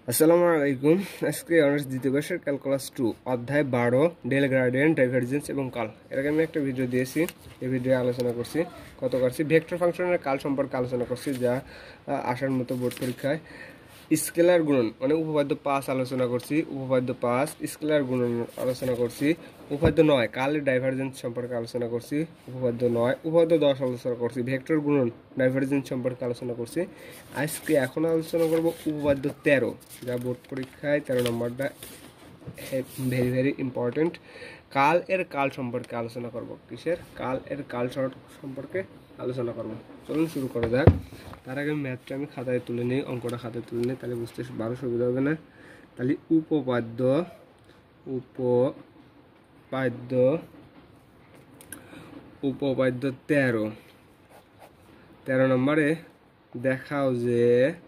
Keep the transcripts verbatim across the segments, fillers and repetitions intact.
আসসালামু আলাইকুম। আজকে অনার্স দ্বিতীয় বর্ষের ক্যালকুলাস টু অধ্যায় বারো ডেল গ্রেডিয়েন্ট ডাইভারজেন্স এবং কাল। এর আগে আমি একটা ভিডিও দিয়েছি, এই ভিডিও আলোচনা করছি কত করছি ভেক্টর ফাংশনের কাল সম্পর্কে আলোচনা করছি, যা আসার মতো বোর্ড পরীক্ষায়। স্কেলার গুণন মানে উপপাদ্য পাঁচ আলোচনা করছি, উপপাদ্য পাঁচ স্কেলার গুণন আলোচনা করছি। উপপাদ্য নয় কালের ডাইভারজেন্স সম্পর্কে আলোচনা করছি, উপপাদ্য নয়। উপপাদ্য দশ আলোচনা করছি ভেক্টর গুণন ডাইভারজেন্স সম্পর্কে আলোচনা করছি। আজকে এখন আলোচনা করব উপপাদ্য তেরো, যা বোর্ড পরীক্ষায় তেরো নম্বরটা ভেরি ভেরি ইম্পর্টেন্ট। কাল এর কাল সম্পর্কে আলোচনা করব। কিসের? কাল এর কাল সম্পর্কে আলোচনা করব। চলুন শুরু করা যাক। তার আগে ম্যাথটা আমি খাতায় তুলে নিই, অঙ্কটা খাতায় তুলে নিই, তাহলে বুঝতে ভালো সুবিধা হবে না। তাহলে উপপাদ্য উপপাদ্য উপপাদ্য তেরো তেরো নম্বরে দেখাও যে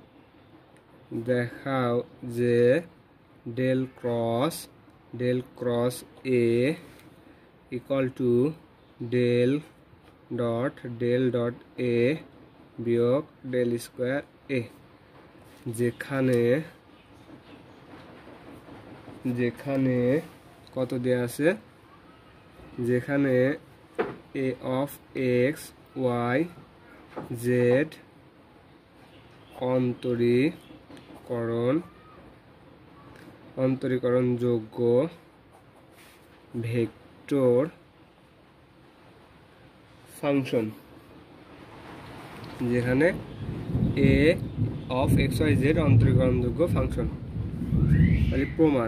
দেখাও যে del cross del cross A equal to del dot del dot A বিয়োগ ডেল স্কোয়ার এ, যেখানে যেখানে কত দেয়া আছে, যেখানে A of X Y Z অন্তরীকরণ অন্তরীকরণ যোগ্য ভেক্টর ফাংশন, যেখানে A of X Y Z অন্তরীকরণযোগ্য ফাংশন। তাহলে প্রমাণ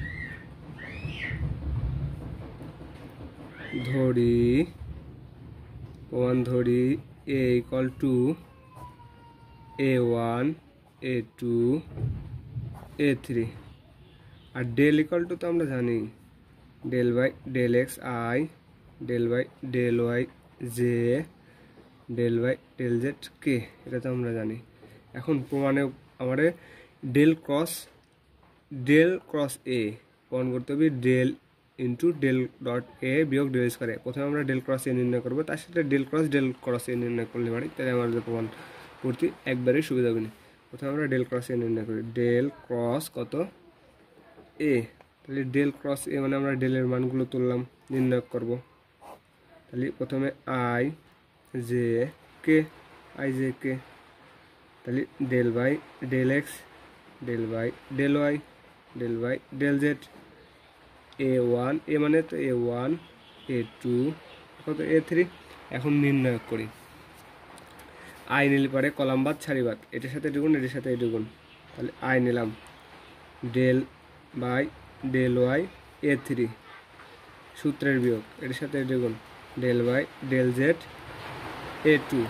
ধরি প্রমাণ ধরি A equal to A one A two A three, আর ডেল ইকুয়াল টু তো আমরা জানি del by del X I del by del Y J del by del Z K, এটা তো আমরা জানি। এখন প্রমাণে আমাদের ডেল ক্রস ডেল ক্রস এ প্রমাণ করতে হবে del into del dot A বিয়োগ ডেল স্কোয়ার এ। প্রথমে আমরা ডেল ক্রস এ নির্ণয় করবো, তার সাথে del cross del cross A নির্ণয় করলে পারি, তাহলে আমাদের প্রমাণ করতে একবারেই সুবিধা হবে না। প্রথমে আমরা ডেল ক্রস এ নির্ণয় করি, ডেল ক্রস কত এ, তাহলে ডেল ক্রস এ মানে আমরা ডেলের মানগুলো তুললাম, নির্ণয় করব। তাহলে প্রথমে I J K I J K, তাহলে del by del X del by del Y del by del Z, A one A মানে তো এ ওয়ান এ টু কত এ থ্রি। এখন নির্ণয় করি, আই নিলে পরে কলাম বাদ সারি বাদ, এটার সাথে এটুকুন এটার সাথে এটুকুন, তাহলে আই নিলাম del by del Y A three, সূত্রের বিয়োগ এটার সাথে এটুকুন del by del Z A two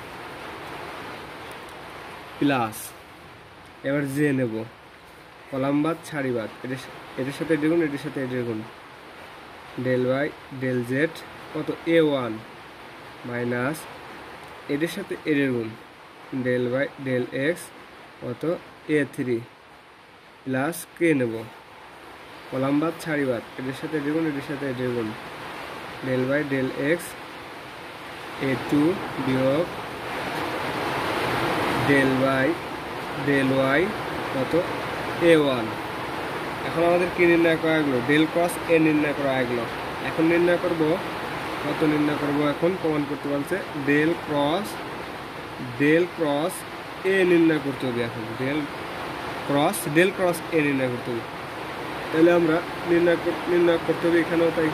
plus, এবার জে নেব কলাম বাদ সারি বাদ, এটার এটার সাথে এটুকুন এটার সাথে এটুকুন ডেল বাই ডেল জেড কত এ ওয়ান মাইনাস এটার সাথে এর গুণ ডেল বাই ডেল এক্স কত এ থ্রি প্লাস কে নেব কলাম বাদ সারি বাদ, এটার সাথে এর গুণ এটার সাথে এর গুণ del by del X A two বিয়োগ ডেল বাই ডেল ওয়াই কত এ ওয়ান। এখন আমাদের কি নির্ণয় করা গেলো? ডেল ক্রস এ নির্ণয় করা গেলো। এখন নির্ণয় করব কত নির্ণয় করব, এখন প্রমাণ করতে বলছে del cross del cross A নির্ণয় করতে হবে। এখন del cross del cross A নির্ণয় করতে হবে, তাহলে আমরা নির্ণয় নির্ণয় করতে হবে এখানেও তাই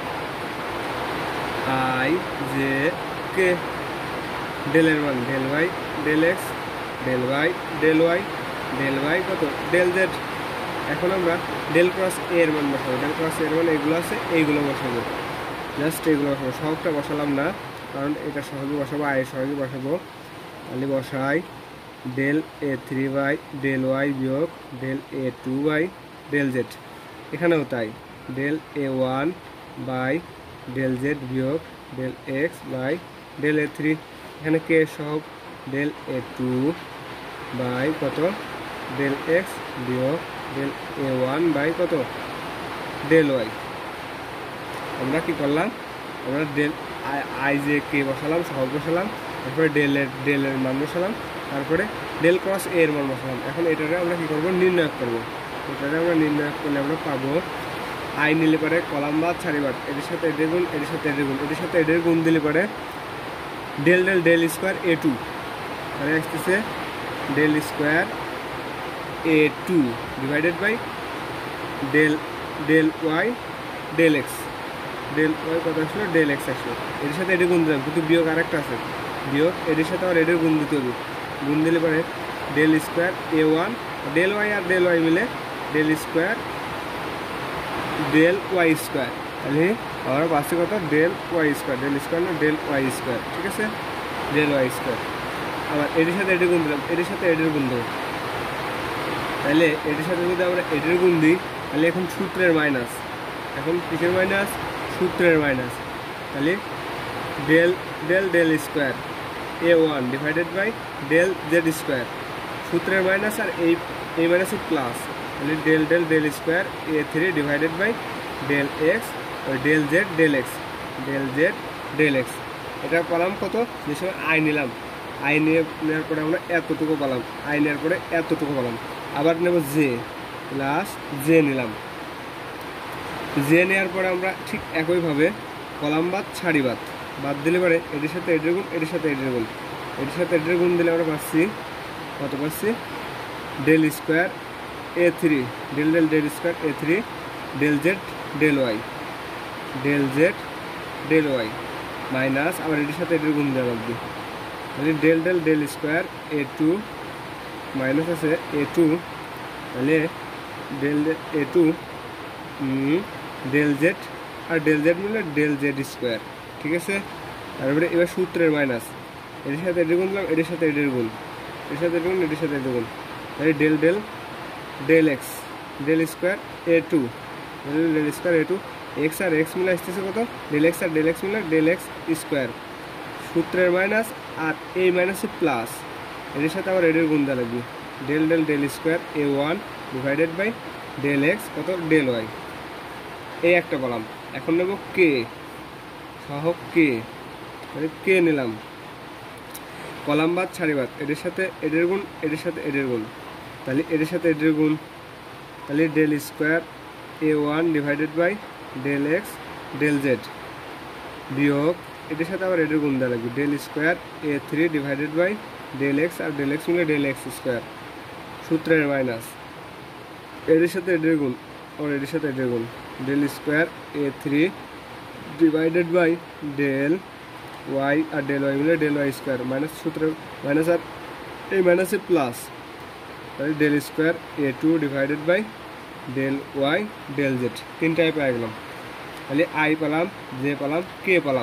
আই জে কে ডেলের মান del Y del X del Y del Y del Y কত ডেল জেড। এখন আমরা ডেল ক্রস এর মান বসাবো, ডেল ক্রস এর মান এইগুলো আছে এইগুলো বসাবো, জাস্ট এইগুলো বসাবো, সহগটা বসালাম না কারণ এটা সহজে বসাবো, আয়ের সহজে বসাবো। তাহলে বসাই del A three by del Y বিয়োগ del A two by del Z, এখানেও তাই del A one by del Z বিয়োগ del X by del A three, এখানে কে সহগ ডেল এ টু বাই কত ডেল এক্স বিয়োগ del A one by কত del Y. আমরা কি করলাম, আমরা ডেল আই জে কে বসালাম, সহগ বসালাম, তারপরে ডেলের ডেলের মান বসালাম, তারপরে ডেল ক্রস এ এর মান বসালাম। এখন এটারে আমরা কী করবো, নির্ণয় করবো। এটারে আমরা নির্ণয় করলে আমরা পাবো আই নিলে পরে কলাম বাদ সারি বাদ, এটির সাথে এদের গুণ, এটির সাথে এদের গুণ, এটির সাথে এদের গুণ দিলে পরে del del del square A two, মানে আসতেছে del square A two divided by del del Y del X. Del Y কত আসলো, ডেল এক্স আসলো। এটির সাথে এটি গুণ দিলাম, কিন্তু বিয়োগ আরেকটা আছে, বিয়োগ এটির সাথে আবার এটির গুণ দিতে হবে। গুণ দিলে পরে del square A one, del Y আর ডেল ওয়াই মিলে del square del Y square. তাহলে আমরা পাচ্ছি কত, del Y square, del square না ডেল ওয়াই স্কোয়ার, ঠিক আছে, ডেল ওয়াই স্কোয়ার। আবার এটির সাথে এটির গুণ দিলাম, এটির সাথে এটির গুণ দেবো। তাহলে এটির সাথে যদি আমরা এটির গুণ দিই, তাহলে এখন সূত্রের মাইনাস, এখন কিসের মাইনাস, সূত্রের মাইনাস। তাহলে del del del square A one divided by del Z square, সূত্রের মাইনাস আর এই এই মাইনাসের প্লাস। তাহলে del del del square A three divided by del X del Z del X, del Z del X. এটা পেলাম কত, যে সময় আই নিলাম, আই নিয়ে নেওয়ার পরে আমরা এতটুকু পেলাম, আই নেওয়ার পরে এতটুকু পেলাম। আবার নেব জে, প্লাস জে নিলাম, জে নেওয়ার পরে আমরা ঠিক একইভাবে কলাম বাদ সারি বাদ, বাদ দিলে পরে এটির সাথে এটির গুণ, এটির সাথে এটির গুণ, এটির সাথে এটির গুণ দিলে আমরা পাচ্ছি কত, পাচ্ছি del square A three del del del square A three del Z del Y, del Z del Y minus আবার এটির সাথে এটির গুণ দেওয়া লাগবে। তাহলে del del del square A two minus আছে এ টু, তাহলে del A two del Z আর ডেল জেড মিলে ডেল জেড স্কোয়ার, ঠিক আছে। তারপরে এবার সূত্রের মাইনাস, এটির সাথে এটির গুণ দিলাম, এটির সাথে এটির গুণ, এটির সাথে এটির গুণ, এটির সাথে এটির গুণ। তাহলে del del del X del square A two del del square A two, X আর এক্স মিলে আসতেছে কত, ডেল এক্স আর ডেল এক্স মিলে ডেল এক্স স্কোয়ার, সূত্রের মাইনাস আর এই মাইনাসে প্লাস, এটির সাথে আবার এটির গুণ দেওয়া লাগবে। Del del del square A one divided by del X কত, ডেল ওয়াই। এই একটা বললাম। এখন নেব কে, সহ কে, মানে কে নিলাম, কলাম বাদ সারি বাদ, এটির সাথে এটির গুণ, এটির সাথে এটির গুণ, তাহলে এটির সাথে এটির গুণ, তাহলে del square A one divided by del X del Z, বিয়োগ এটির সাথে আবার এটির গুণ দেওয়া লাগবে, del square A three divided by del X আর ডেল এক্স মিলে ডেল এক্স স্কোয়ার, সূত্রের মাইনাস এটির সাথে এটির গুণ আর এটির সাথে এটির গুণ, del square A three divided by del Y আর ডেল ওয়াই মিলে ডেল ওয়াই স্কোয়ার মাইনাস সূত্রের মাইনাস আর এই মাইনাসে প্লাস, তাহলে del square A two divided by del Y del Z, তিনটায় পেয়ে গেলাম। তাহলে আই পেলাম, জে পেলাম, কে পেলাম।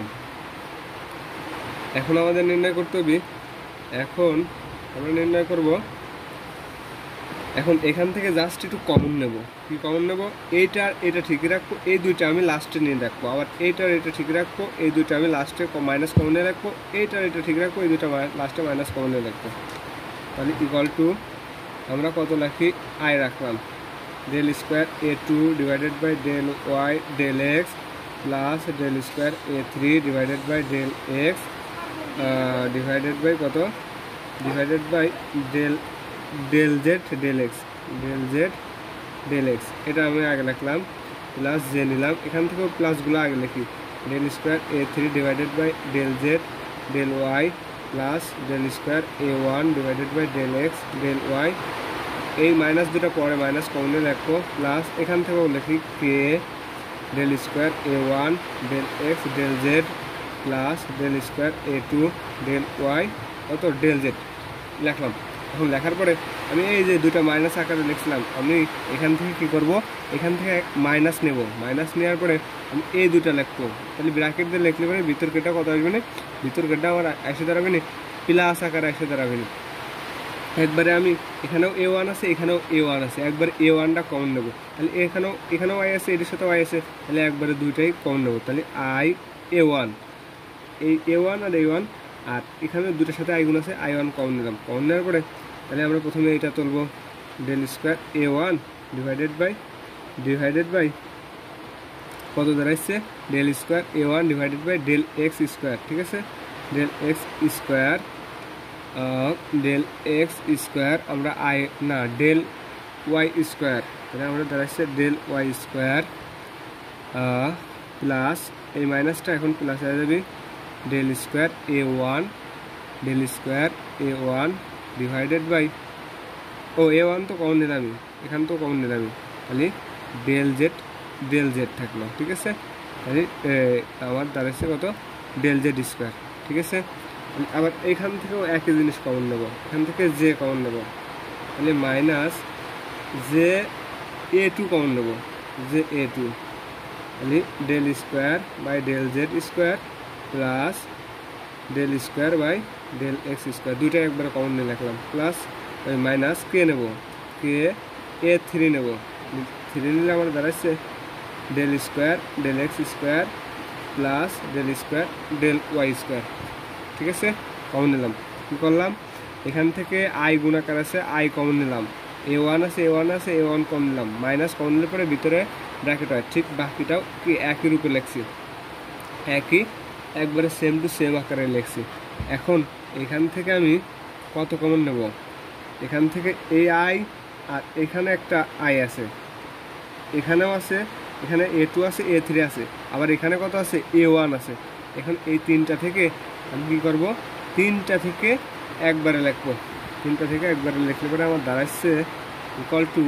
এখন আমাদের নির্ণয় করতে হবে, এখন আমরা নির্ণয় করব, এখন এখান থেকে জাস্ট একটু কমন নেব। কি কমন নেব, এইটার এটা ঠিক রাখবো, এই দুইটা আমি লাস্টে নিয়ে রাখবো, আবার এইটার এটা ঠিক রাখবো, এই দুইটা আমি লাস্টে মাইনাস কমনে রাখবো, এইটার এটা ঠিক রাখবো, এই দুইটা লাস্টে মাইনাস কমনে রাখবো। তাহলে ইকুয়াল টু আমরা কত রাখি, আই রাখলাম, del square A two divided by del Y del X plus del square A three divided by del X divided by কত, divided by del del Z del X, del Z del X, এটা আমি আগে লিখলাম, plus J নিলাম, এখান থেকেও প্লাসগুলো আগে লিখি, del square A three divided by del Z del Y plus del square A one divided by del X del Y, এই মাইনাস দুটো পরে মাইনাস কমনে লিখবো, প্লাস এখান থেকেও লিখি K del square A one del X del Z plus del square A two del Y কত, del Z লিখলাম। এখন লেখার পরে আমি এই যে দুটো মাইনাস আকারে লিখছিলাম, আমি এখান থেকে কি করব, এখান থেকে মাইনাস নেব, মাইনাস নেওয়ার পরে আমি এই দুটো লিখবো, তাহলে ব্র্যাকেট দিয়ে লিখলে পরে ভিতর কেটা কত আসবে না, ভিতর কেটা আমার এসে দাঁড়াবে না, প্লাস আকারে এসে দাঁড়াবে না। একবারে আমি এখানেও এ ওয়ান আছে, এখানেও এ ওয়ান আছে, একবার এ ওয়ানটা কমন নেবো, তাহলে এখানেও এখানেও আই আছে, এটির সাথেও আই আছে, তাহলে একবারে দুইটাই কমন নেবো, তাহলে আই এ ওয়ান, এই এ ওয়ান আর এ ওয়ান, আর এখানে দুটোর সাথে আইগুণ আছে, আই ওয়ান কমন নিলাম, কমন নেওয়ার পরে তাহলে আমরা প্রথমে এটা তুলব, del square A one divided by divided by কত দাঁড়াচ্ছে, del square A one divided by del X square, ঠিক আছে, del X square del X square আমরা আই না ডেল ওয়াই স্কোয়ার, তাহলে আমরা দাঁড়াচ্ছে ডেল ওয়াই স্কোয়ার প্লাস এই মাইনাসটা এখন প্লাস হয়ে যাবে del square A one del square A one divided by ও এ ওয়ান তো কমন নিলামই, এখান তো কমন নিলামই, তাহলে ডেল জেড ডেল জেড থাকলো। ঠিক আছে, তাহলে আমার দাঁড়াচ্ছে কত ডেল জেড স্কোয়ার। ঠিক আছে, আবার এইখান থেকেও একই জিনিস কমন নেব, এখান থেকে জে কমন নেব, তাহলে minus J A two common নেব, জে এ টু, তাহলে del square by del Z square plus del square by del X square, দুইটা একবারে কমন নিয়ে রাখলাম, প্লাস ওই মাইনাস কে নেব, কে এ থ্রি নেব, থ্রি নিলে আমার দাঁড়াচ্ছে del square del X square plus del square del Y square. ঠিক আছে, কমন নিলাম, কী করলাম এখান থেকে আই গুণাকার আছে আই কমন নিলাম, এ ওয়ান আছে এ ওয়ান আছে এ ওয়ান কমন নিলাম, মাইনাস কমন নিলে পরে ভিতরে ব্র্যাকেট হয়, ঠিক বাকিটাও কি একই রূপে লিখছি, একই একবারে সেম টু সেম আকারে লিখছি। এখন এখান থেকে আমি কত কমন নেব, এখান থেকে এ আই আর এখানে একটা আই আছে, এখানেও আছে, এখানে এ টু আছে এ থ্রি আছে, আবার এখানে কত আছে এ ওয়ান আছে। এখন এই তিনটা থেকে আমি কী করবো, তিনটা থেকে একবারে লিখবো, তিনটা থেকে একবারে লিখলে পরে আমার দাঁড়াচ্ছে equal to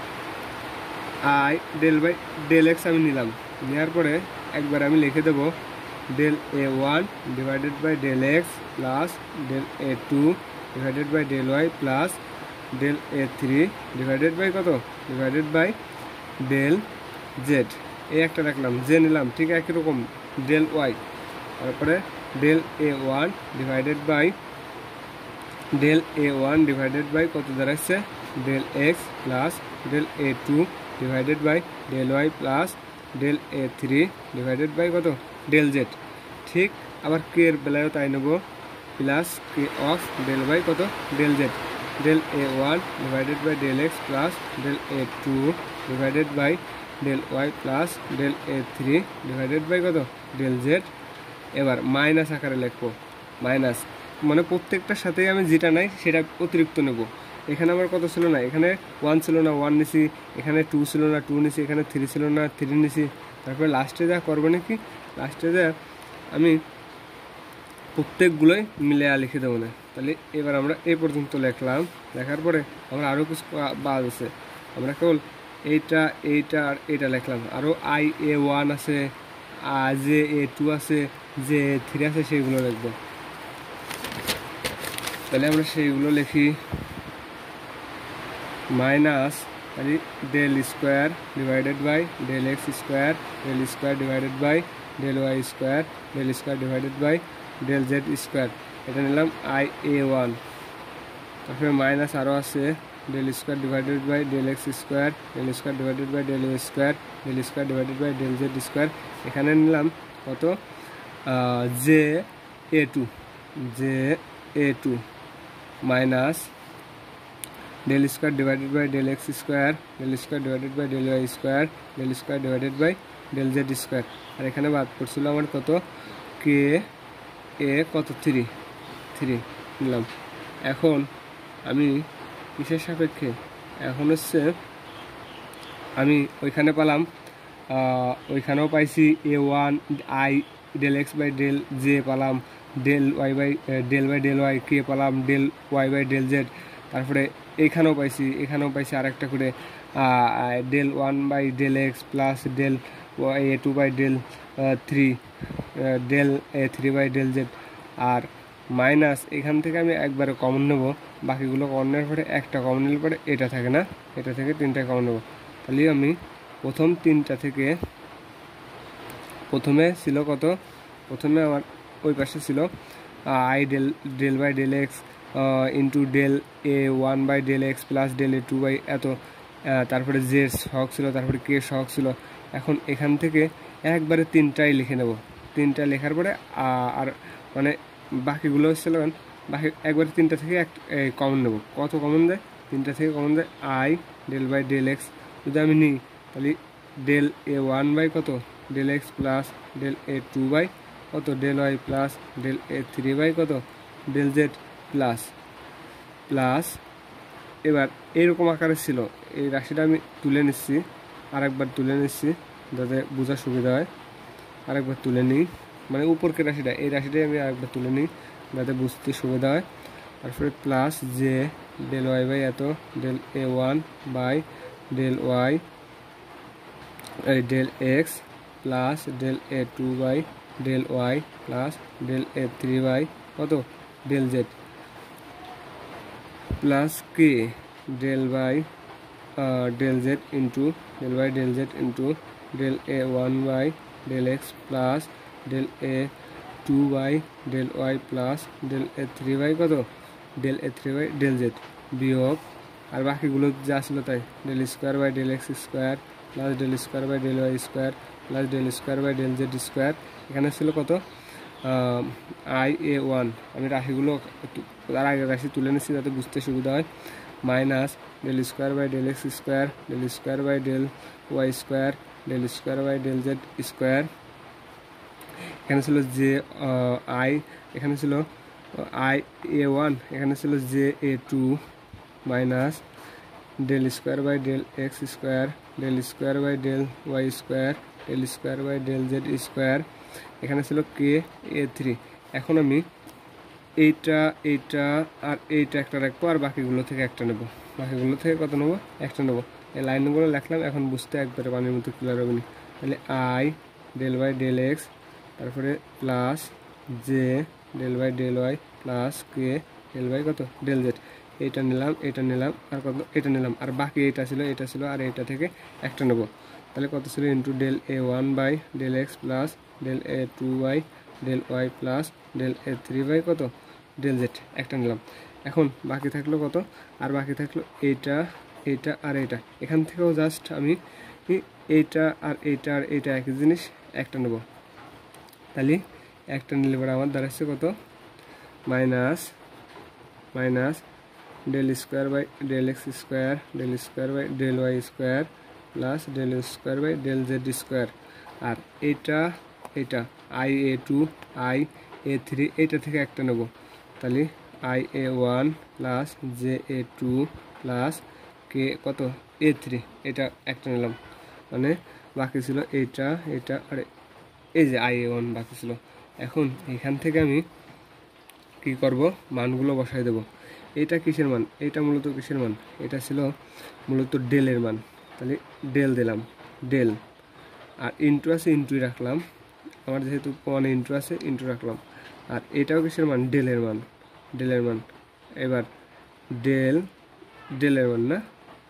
I del by del X আমি নিলাম, নেওয়ার পরে একবার আমি লিখে দেবো del A one divided by del X plus del A two divided by del Y plus del A three divided by কত ডিভাইডেড বাই ডেল জেড, এই একটা রাখলাম, জে নিলাম, ঠিক একই রকম ডেল ওয়াই, তারপরে del A one divided by del A one divided by কত দাঁড়াচ্ছে del X plus del A two divided by del Y plus del A three divided by কত ডেল জেড। ঠিক আবার কে এর বেলায়ও তাই নেব, plus K of del by কত del Z, del A one divided by del X plus del A two divided by del Y plus del A three divided by কত del Z. এবার minus আকারে লিখবো, minus মানে প্রত্যেকটার সাথেই আমি যেটা নাই সেটা অতিরিক্ত নেব। এখানে আমার কত ছিল না, এখানে ওয়ান ছিল না ওয়ান নিছি, এখানে টু ছিল না টু নিছি, এখানে থ্রি ছিল না থ্রি নিছি, তারপরে লাস্টে যা করবো নাকি লাস্টে যা আমি প্রত্যেকগুলোই মিলে লিখে দেবো না। তাহলে এবার আমরা এই পর্যন্ত লিখলাম, লেখার পরে আমরা আরও কিছু বাদ আছে, আমরা কেবল এইটা এইটা আর এইটা লিখলাম, আরও আই এ ওয়ান আছে, জে এ টু আছে, যে এ থ্রি আছে, সেইগুলো লিখবো। তাহলে আমরা সেইগুলো লিখি, মাইনাস তাহলে del square divided by del X square del square divided by del Y square del square divided by del Z square, এটা নিলাম আই এ ওয়ান, তারপরে মাইনাস আরও আছে del square divided by del X square del square divided by del Y square del square divided by del Z square, এখানে নিলাম কত J A two J A two minus del square divided by del X square del square divided by del Y square del square divided by del Z square, আর এখানে বাদ পড়ছিল আমার কত কে এ কত থ্রি থ্রি নিলাম। এখন আমি কিসের সাপেক্ষে, এখন হচ্ছে আমি ওইখানে পেলাম, ওইখানেও পাইছি A one I del X by del J পেলাম, del Y by del by del Y কে পেলাম, del Y by del Z, তারপরে এইখানেও পাইছি এখানেও পাইছি আরেকটা করে del one by del X plus del A two by del three del A three by del Z, আর মাইনাস এখান থেকে আমি একবারে কমন নেব, বাকিগুলো কমন নেওয়ার পরে একটা কমন নিলে পরে এটা থাকে না, এটা থেকে তিনটা কমন নেব। তাহলে আমি প্রথম তিনটা থেকে প্রথমে ছিল কত, প্রথমে আমার ওই পাশে ছিল I del del by del X into del A one by del X plus del A two by এত, তারপরে জে সহগ ছিল, তারপরে কে সহগ ছিল। এখন এখান থেকে একবারে তিনটাই লিখে নেব, তিনটা লেখার পরে আর মানে বাকিগুলো ছিল বাকি একবারে তিনটা থেকে এক কমন নেব, কত কমন দেয় তিনটা থেকে কমন দেয় I del by del X, যদি আমি নিই তাহলে ডেল এ ওয়ান বাই কত del X plus del A two by কত del Y plus del A three by কত ডেল জেড প্লাস প্লাস এবার এইরকম আকারে ছিল, এই রাশিটা আমি তুলে নিচ্ছি, আরেকবার তুলে নিচ্ছি যাতে বোঝার সুবিধা হয়। আরেকবার তুলে নিই, মানে উপরকে রাশিটা, এই রাশিটাই আমি আরেকবার তুলে নিই যাতে বুঝতে সুবিধা হয়। তারপরে প্লাস যে ডেল ওয়াই বাই এত del A one by del Y এই del X plus del A two by del Y plus del A three by কত del Z plus K del by del Z into del by del Z into del A one by del X plus del A two by del Y plus del A three by কত del A three by del Z বিয়োগ আর বাকিগুলো যা ছিল তাই del square by del X square plus del square by del Y square plus del square by del Z square. এখানে ছিল কত I A one, আমি রাশিগুলো তার আগে রাশি তুলে নিচ্ছি যাতে বুঝতে সুবিধা হয়। Minus del square by del X square del square by del Y square del square by del Z square. এখানে ছিল যে আই, এখানে ছিল আই এ ওয়ান, এখানে ছিল J A two minus del square by del X square del square by del Y square del square by del Z square. এখানে ছিল কে A three. এখন আমি এইটা এইটা আর এইটা একটা রাখবো আর বাকিগুলো থেকে একটা নেব, বাকিগুলো থেকে কত নেবো একটা নেবো। এই লাইনগুলো লিখলাম, এখন বুঝতে একবারে পানির মতো ক্লিয়ার হবে না। তাহলে I del by del X তারপরে plus J del by del Y plus K del by কত ডেল জেড। এইটা নিলাম, এটা নিলাম আর কত এটা নিলাম, আর বাকি এইটা ছিল এটা ছিল আর এইটা থেকে একটা নেব। তাহলে কত ছিল into del A one by del X plus del A two by del Y plus del A three by কত ডেল জেড একটা নিলাম। এখন বাকি থাকলো কত, আর বাকি থাকলো এইটা এইটা আর এইটা। এখান থেকেও জাস্ট আমি এইটা আর এইটা আর এইটা একই জিনিস একটা নেব। তাহলে একটা নিলে পরে আমার দাঁড়াচ্ছে কত minus minus del square by del X square del square by del Y square plus del square by del Z square. আর এইটা এইটা I A two I A three এইটা থেকে একটা নেব। তাহলে I A one plus J A two plus K কত A three এটা একটা নিলাম, মানে বাকি ছিল এইটা এইটা আর এই যে আই এ ওয়ান বাকি ছিল। এখন এখান থেকে আমি কি করব, মানগুলো বসাই দেব। এইটা কিসের মান, এইটা মূলত কিসের মান, এটা ছিল মূলত ডেলের মান। তাহলে ডেল দিলাম, ডেল আর ইন্টু আছে ইন্টুই রাখলাম, আমার যেহেতু ওয়ানে ইন্টু আছে ইন্টু রাখলাম। আর এটাও কিসের মান ডেলের মান, ডেলের মান। এবার ডেল ডেলের মান না,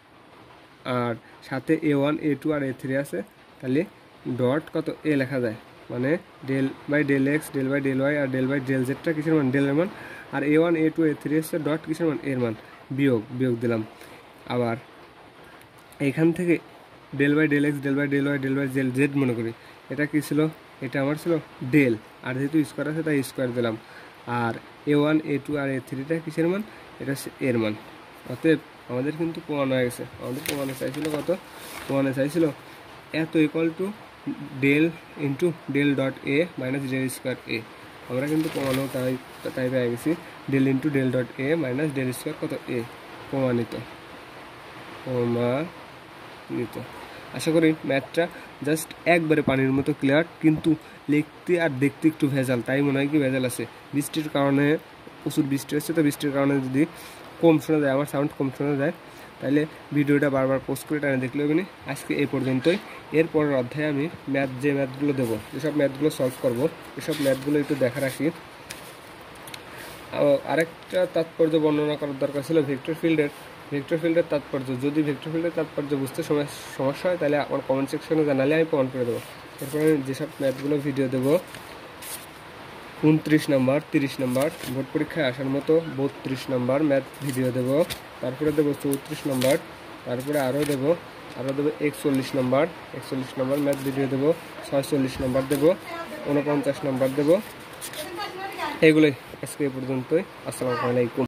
আর সাথে এ ওয়ান এ টু আর এ থ্রি আছে, তাহলে ডট কত এ লেখা যায়, মানে del by del X del by del Y আর ডেল বাই ডেল জেডটা কিসের মান ডেলের মান। আর A one A two A three এসছে ডট কিসের মান এর মান, বিয়োগ বিয়োগ দিলাম। আবার এইখান থেকে del by del X del by del Y del by del Z মনে করি, এটা কি ছিল, এটা আমার ছিল ডেল, আর যেহেতু স্কোয়ার আছে তাই স্কোয়ার দিলাম। আর এ ওয়ান এ টু আর এ থ্রিটা কিসের মান, এটা হচ্ছে এর মান। অতএব আমাদের কিন্তু প্রমাণ হয়ে গেছে। আমাদের প্রমাণে চাইছিল কত, প্রমাণে চাইছিল এত equal to del into del dot A minus del square A. আমরা কিন্তু প্রমাণও তাই তাই পেয়ে গেছি, del into del dot A minus del square কত এ, প্রমাণিত প্রমাণিত। আশা করি ম্যাথটা জাস্ট একবারে পানির মতো ক্লিয়ার, কিন্তু লিখতে আর দেখতে একটু ভেজাল, তাই মনে হয় কি ভেজাল আছে। বৃষ্টির কারণে প্রচুর বৃষ্টি হচ্ছে, তো বৃষ্টির কারণে যদি কম শোনা যায়, আমার সাউন্ড কম শোনা যায়, তাহলে ভিডিওটা বারবার পোস্ট করে টানে দেখলে হবে না। আজকে এই পর্যন্তই। এরপরের অধ্যায়ে আমি ম্যাথ যে ম্যাথগুলো দেবো, যেসব ম্যাথগুলো সলভ করবো, এসব ম্যাথগুলো একটু দেখা রাখি। আরেকটা তাৎপর্য বর্ণনা করার দরকার ছিল ভেক্টর ফিল্ডের, ভেক্টর ফিল্ডের তাৎপর্য। যদি ভেক্টর ফিল্ডের তাৎপর্য বুঝতে সমস্যা হয় তাহলে আমার কমেন্ট সেকশনে জানালে আমি প্রমাণ করে দেবো। এরপরে যেসব ম্যাথগুলো ভিডিও দেবো, উনত্রিশ নাম্বার তিরিশ নাম্বার বোর্ড পরীক্ষায় আসার মতো বত্রিশ নাম্বার ম্যাথ ভিডিও দেবো, তারপরে দেবো চৌত্রিশ নাম্বার, তারপরে আরও দেবো আরও দেবো একচল্লিশ নাম্বার একচল্লিশ নাম্বার ম্যাথ ভিডিও দেবো, ছয়চল্লিশ নাম্বার দেবো, উনপঞ্চাশ নাম্বার দেবো। এগুলোই আজকে এই পর্যন্তই। আসসালামু আলাইকুম।